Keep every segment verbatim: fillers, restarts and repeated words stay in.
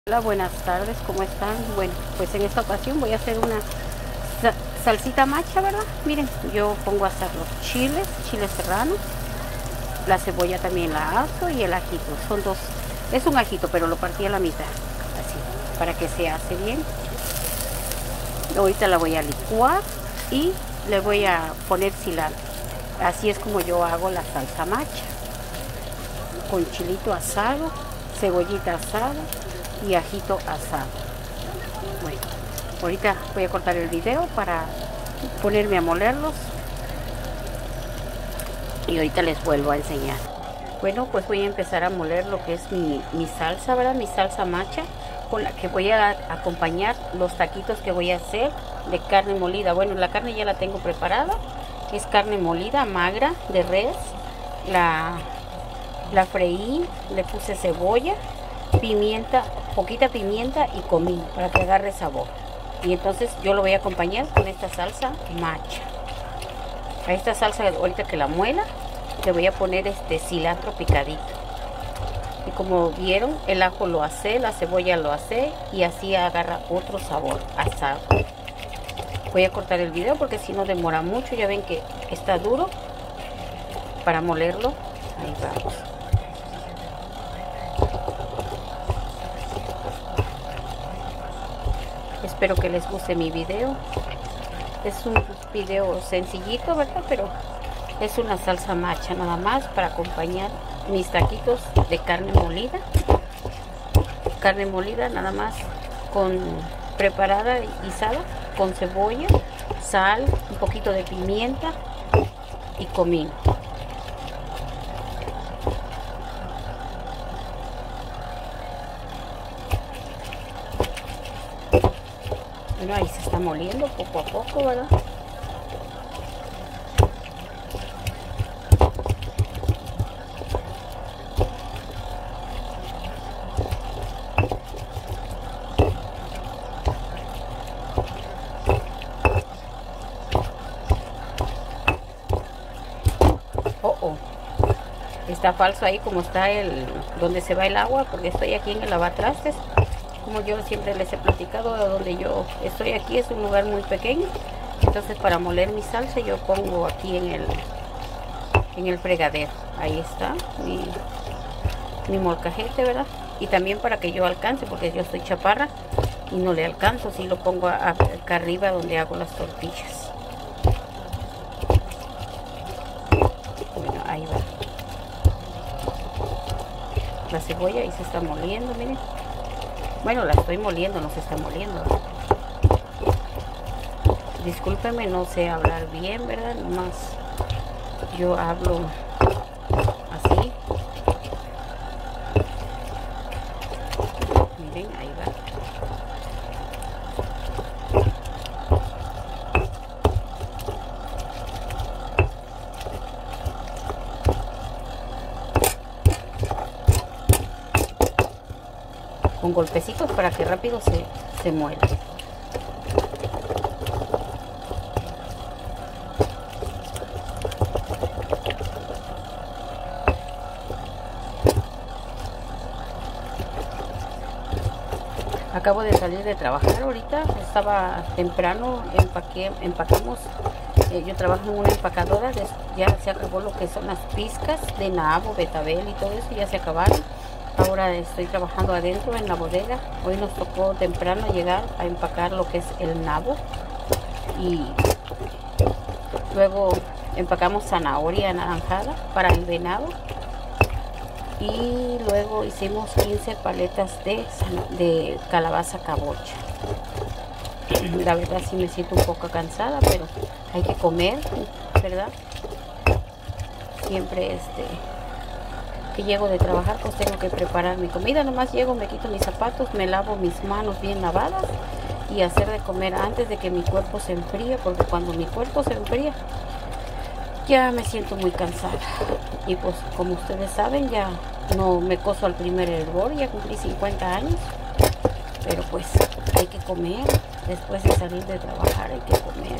Hola, buenas tardes, ¿cómo están? Bueno, pues en esta ocasión voy a hacer una salsita macha, ¿verdad? Miren, yo pongo a asar los chiles, chiles serranos, la cebolla también la aso y el ajito. Son dos, es un ajito, pero lo partí a la mitad, así, para que se hace bien. Ahorita la voy a licuar y le voy a poner cilantro. Así es como yo hago la salsa macha, con chilito asado, cebollita asada y ajito asado. Bueno, ahorita voy a cortar el video para ponerme a molerlos y ahorita les vuelvo a enseñar. Bueno, pues voy a empezar a moler lo que es mi, mi salsa, ¿verdad? Mi salsa macha, con la que voy a acompañar los taquitos que voy a hacer de carne molida. Bueno, la carne ya la tengo preparada, es carne molida magra de res. La, la freí, le puse cebolla, pimienta, poquita pimienta y comino para que agarre sabor. Y entonces yo lo voy a acompañar con esta salsa macha. A esta salsa, ahorita que la muela, le voy a poner este cilantro picadito. Y como vieron, el ajo lo asé, la cebolla lo asé y así agarra otro sabor asado. Voy a cortar el video porque si no demora mucho. Ya ven que está duro para molerlo. Ahí vamos. Espero que les guste mi video. Es un video sencillito, ¿verdad? Pero es una salsa macha nada más para acompañar mis taquitos de carne molida. Carne molida nada más con preparada y guisada con cebolla, sal, un poquito de pimienta y comino. Bueno, ahí se está moliendo poco a poco, ¿verdad? Oh, oh. Está falso ahí como está el donde se va el agua, porque estoy aquí en el lavatrastes. Como yo siempre les he platicado, donde yo estoy aquí es un lugar muy pequeño. Entonces para moler mi salsa yo pongo aquí en el en el fregadero. Ahí está mi, mi molcajete, ¿verdad? Y también para que yo alcance, porque yo soy chaparra y no le alcanzo, si lo pongo a, a, acá arriba donde hago las tortillas. Bueno, ahí va. La cebolla ahí se está moliendo, miren. Bueno, la estoy moliendo, no se está moliendo. Discúlpenme, no sé hablar bien, ¿verdad? Nomás yo hablo así. Miren, ahí va. Con golpecitos para que rápido se, se muela. Acabo de salir de trabajar ahorita, estaba temprano, empaqué, empacamos, eh, yo trabajo en una empacadora, de, ya se acabó lo que son las pizcas de nabo, betabel y todo eso, ya se acabaron. Ahora estoy trabajando adentro en la bodega. Hoy nos tocó temprano llegar a empacar lo que es el nabo. Y luego empacamos zanahoria anaranjada para el venado. Y luego hicimos quince paletas de, de calabaza cabocha. La verdad sí me siento un poco cansada, pero hay que comer, ¿verdad? Siempre este... que llego de trabajar, pues tengo que preparar mi comida. Nomás llego, me quito mis zapatos, me lavo mis manos bien lavadas y hacer de comer antes de que mi cuerpo se enfríe, porque cuando mi cuerpo se enfría ya me siento muy cansada. Y pues como ustedes saben, ya no me coso al primer hervor, ya cumplí cincuenta años, pero pues hay que comer. Después de salir de trabajar hay que comer.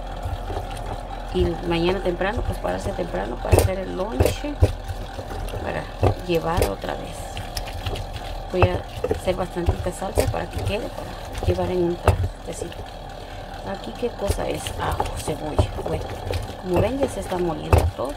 Y mañana temprano, pues pararse temprano para hacer el lunch, para llevar otra vez. Voy a hacer bastantita salsa para que quede, para llevar en un trastecito. Aquí qué cosa es, ajo, cebolla. Bueno, como ven ya se está moliendo todo.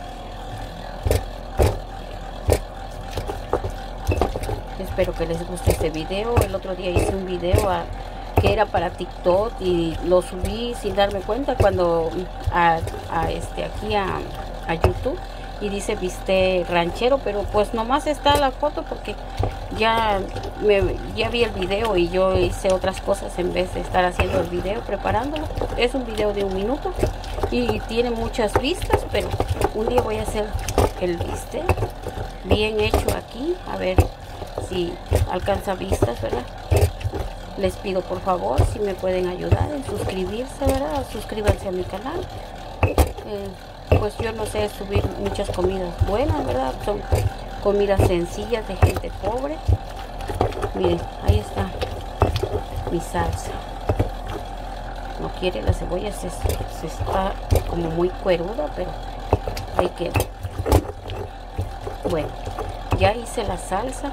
Espero que les guste este video. El otro día hice un video a, que era para TikTok y lo subí sin darme cuenta cuando a, a este aquí a, a YouTube, y dice bistec ranchero, pero pues nomás está la foto porque ya me ya vi el video y yo hice otras cosas en vez de estar haciendo el video, preparándolo. Es un video de un minuto y tiene muchas vistas, pero un día voy a hacer el bistec bien hecho aquí, a ver si alcanza vistas, ¿verdad? Les pido por favor si me pueden ayudar en suscribirse, ¿verdad? Suscríbanse a mi canal. Eh, pues yo no sé subir muchas comidas buenas, ¿verdad? Son comidas sencillas de gente pobre. Miren, ahí está mi salsa. No quiere la cebolla, se, se está como muy cueruda, pero ahí queda. Bueno, ya hice la salsa.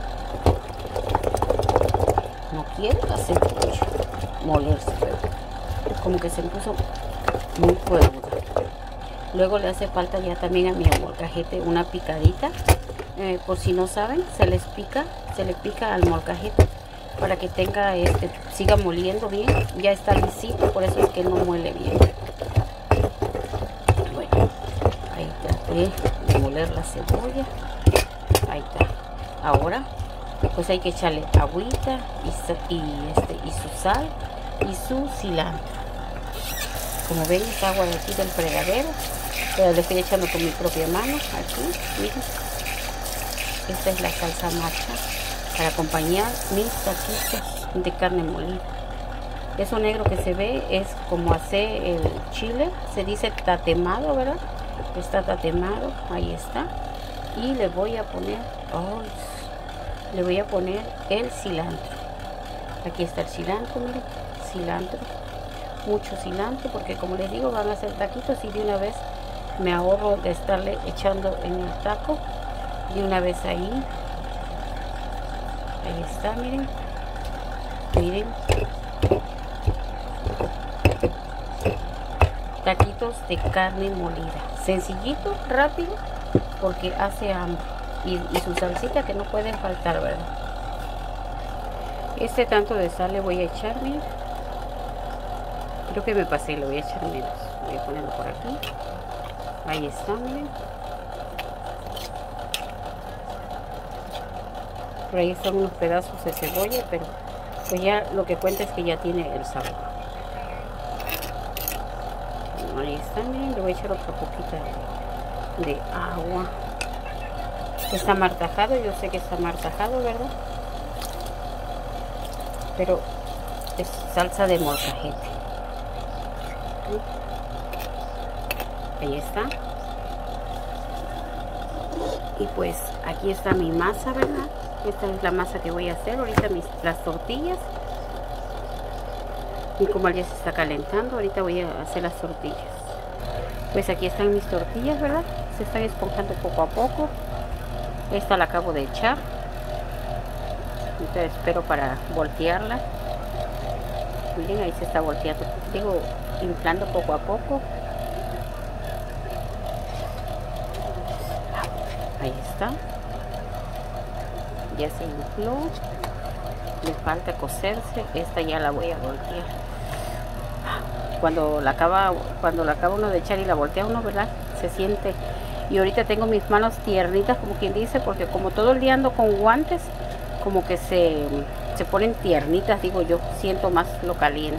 No quiere la cebolla molerse, pero como que se puso muy cueruda. Luego le hace falta ya también a mi molcajete una picadita. Eh, por si no saben, se les pica, se le pica al molcajete para que tenga este, siga moliendo bien. Ya está lisito, por eso es que no muele bien. Bueno, ahí traté de moler la cebolla. Ahí está. Ahora, pues hay que echarle agüita y, y, este, y su sal y su cilantro. Como ven, esta agua de aquí del fregadero, pero le estoy echando con mi propia mano aquí, miren. Esta es la salsa macha para acompañar mis taquitos de carne molida. Eso negro que se ve es como hace el chile, se dice tatemado, ¿verdad? Está tatemado, ahí está. Y le voy a poner, oh, le voy a poner el cilantro. Aquí está el cilantro, miren, cilantro. Mucho cilantro porque como les digo van a hacer taquitos y de una vez me ahorro de estarle echando en el taco de una vez ahí. Ahí está, miren, miren, taquitos de carne molida, sencillito, rápido, porque hace hambre, y, y su salsita que no puede faltar, ¿verdad? Este tanto de sal le voy a echar, miren. Creo que me pasé, le voy a echar menos. Voy a ponerlo por aquí. Ahí está, miren. Por ahí están unos pedazos de cebolla, pero pues ya lo que cuenta es que ya tiene el sabor. Ahí está, miren. Le voy a echar otra poquita de agua. Está martajado, yo sé que está martajado, ¿verdad? Pero es salsa de molcajete. Ahí está. Y pues aquí está mi masa, ¿verdad? Esta es la masa que voy a hacer ahorita, mis, las tortillas. Y como ya se está calentando, ahorita voy a hacer las tortillas. Pues aquí están mis tortillas, ¿verdad? Se están esponjando poco a poco. Esta la acabo de echar. Entonces espero para voltearla. Miren, ahí se está volteando, digo, inflando poco a poco. Ahí está. Ya se infló. Le falta cocerse. Esta ya la voy a voltear. Cuando la acaba, cuando la acaba uno de echar y la voltea uno, ¿verdad? Se siente. Y ahorita tengo mis manos tiernitas, como quien dice, porque como todo el día ando con guantes, como que se, se ponen tiernitas, digo yo. Siento más lo caliente.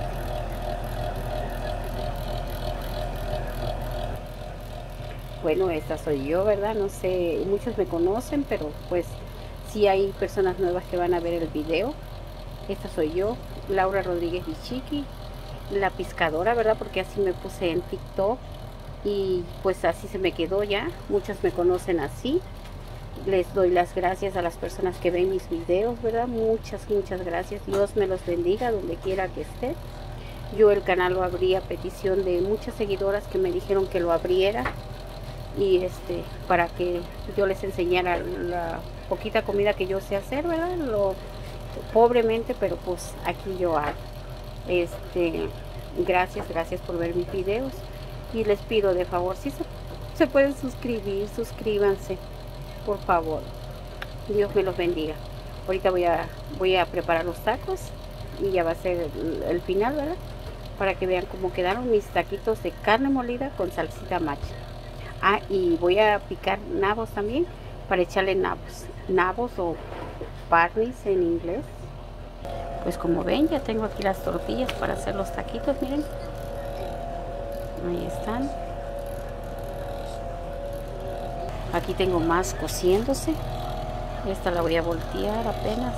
Bueno, esta soy yo, ¿verdad? No sé, muchos me conocen, pero pues sí hay personas nuevas que van a ver el video. Esta soy yo, Laura Rodríguez Bichiqui, la pescadora, ¿verdad? Porque así me puse en TikTok y pues así se me quedó ya. Muchos me conocen así. Les doy las gracias a las personas que ven mis videos, ¿verdad? Muchas, muchas gracias. Dios me los bendiga donde quiera que esté. Yo el canal lo abrí a petición de muchas seguidoras que me dijeron que lo abriera. Y este, para que yo les enseñara la, poquita comida que yo sé hacer, ¿verdad? Lo pobremente, pero pues aquí yo hago. Este, gracias, gracias por ver mis videos. Y les pido de favor, si se, se pueden suscribir, suscríbanse, por favor. Dios me los bendiga. Ahorita voy a, voy a preparar los tacos y ya va a ser el, el final, ¿verdad? Para que vean cómo quedaron mis taquitos de carne molida con salsita macha. Ah, y voy a picar nabos también para echarle nabos. Nabos o parnis en inglés. Pues como ven, ya tengo aquí las tortillas para hacer los taquitos, miren. Ahí están. Aquí tengo más cociéndose. Esta la voy a voltear apenas.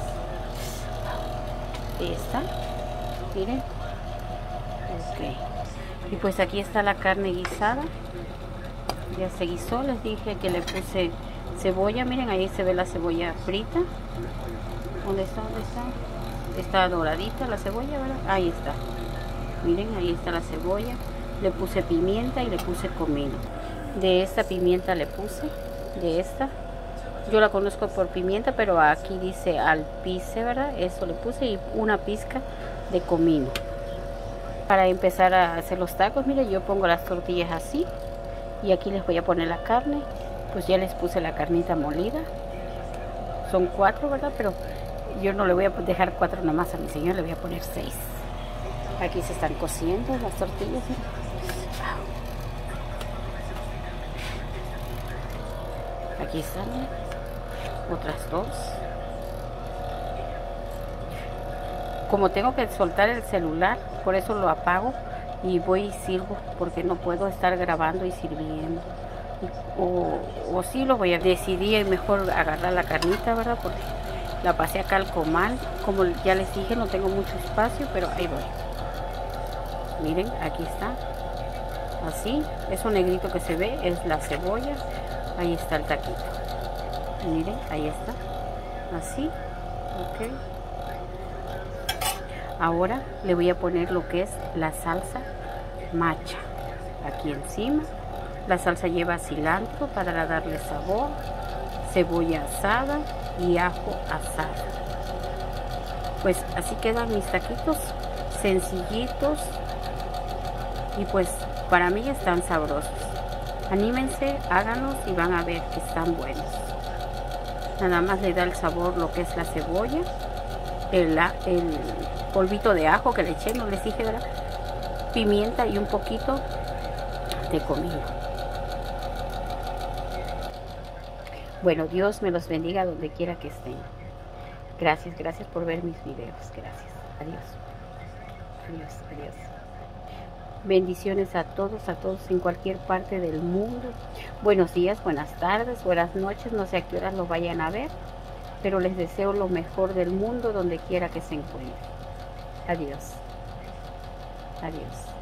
Ahí está. Miren. Ok. Y pues aquí está la carne guisada. Ya se guisó. Les dije que le puse cebolla. Miren, ahí se ve la cebolla frita. ¿Dónde está? ¿Dónde está? Está doradita la cebolla, ¿verdad? Ahí está. Miren, ahí está la cebolla. Le puse pimienta y le puse comino. De esta pimienta le puse. De esta. Yo la conozco por pimienta, pero aquí dice alpice, ¿verdad? Eso le puse y una pizca de comino. Para empezar a hacer los tacos, miren, yo pongo las tortillas así. Y aquí les voy a poner la carne. Pues ya les puse la carnita molida. Son cuatro, ¿verdad? Pero yo no le voy a dejar cuatro nomás a mi señor, le voy a poner seis. Aquí se están cociendo las tortillas. Aquí están otras dos. Como tengo que soltar el celular, por eso lo apago y voy y sirvo, porque no puedo estar grabando y sirviendo. O, o sí lo voy a decidir mejor agarrar la carnita, ¿verdad? Porque la pasé acá al comal. Como ya les dije, no tengo mucho espacio, pero ahí voy. Miren, aquí está. Así, eso negrito que se ve es la cebolla. Ahí está el taquito. Miren, ahí está. Así. Ok. Ahora le voy a poner lo que es la salsa macha. Aquí encima. La salsa lleva cilantro para darle sabor, cebolla asada y ajo asado. Pues así quedan mis taquitos, sencillitos y pues para mí están sabrosos. Anímense, háganlos y van a ver que están buenos. Nada más le da el sabor lo que es la cebolla, el, el polvito de ajo que le eché, no les dije, ¿verdad? Pimienta y un poquito de comino. Bueno, Dios me los bendiga donde quiera que estén. Gracias, gracias por ver mis videos. Gracias. Adiós. Adiós, adiós. Bendiciones a todos, a todos en cualquier parte del mundo. Buenos días, buenas tardes, buenas noches. No sé a qué horas lo vayan a ver, pero les deseo lo mejor del mundo donde quiera que se encuentren. Adiós. Adiós.